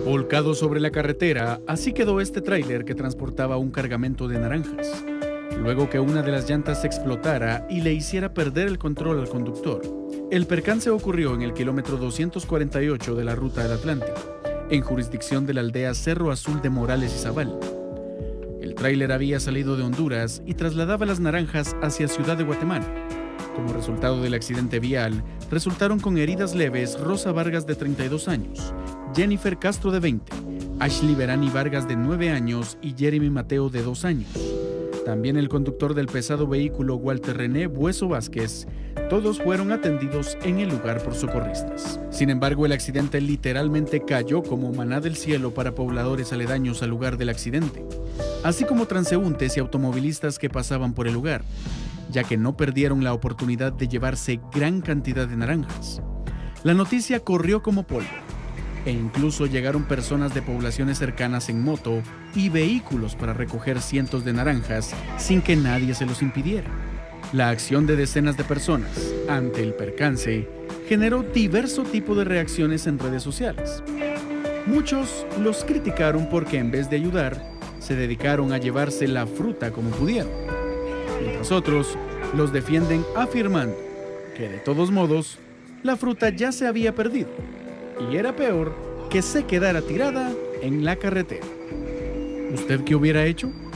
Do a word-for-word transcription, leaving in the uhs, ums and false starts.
Volcado sobre la carretera, así quedó este tráiler que transportaba un cargamento de naranjas. Luego que una de las llantas explotara y le hiciera perder el control al conductor. El percance ocurrió en el kilómetro doscientos cuarenta y ocho de la Ruta del Atlántico, en jurisdicción de la aldea Cerro Azul de Morales y Zabal. El tráiler había salido de Honduras y trasladaba las naranjas hacia Ciudad de Guatemala. Como resultado del accidente vial, resultaron con heridas leves Rosa Vargas de treinta y dos años, Jennifer Castro de veinte, Ashley Verani Vargas de nueve años y Jeremy Mateo de dos años. También el conductor del pesado vehículo Walter René Bueso Vázquez. Todos fueron atendidos en el lugar por socorristas. Sin embargo, el accidente literalmente cayó como maná del cielo para pobladores aledaños al lugar del accidente, así como transeúntes y automovilistas que pasaban por el lugar, ya que no perdieron la oportunidad de llevarse gran cantidad de naranjas. La noticia corrió como polvo, e incluso llegaron personas de poblaciones cercanas en moto y vehículos para recoger cientos de naranjas sin que nadie se los impidiera. La acción de decenas de personas ante el percance generó diverso tipo de reacciones en redes sociales. Muchos los criticaron porque en vez de ayudar, se dedicaron a llevarse la fruta como pudieron, mientras otros los defienden afirmando que de todos modos la fruta ya se había perdido y era peor que se quedara tirada en la carretera. ¿Usted qué hubiera hecho?